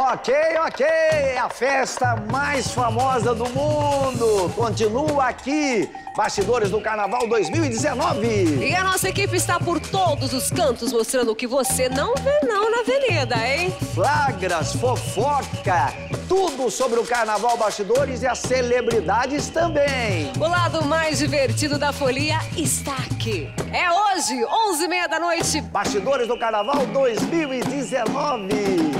Ok, a festa mais famosa do mundo continua aqui, Bastidores do Carnaval 2019. E a nossa equipe está por todos os cantos mostrando o que você não vê não na avenida, hein? Flagras, fofoca, tudo sobre o Carnaval Bastidores e as celebridades também. O lado mais divertido da folia está aqui. É hoje, 11h30 da noite. Bastidores do Carnaval 2019.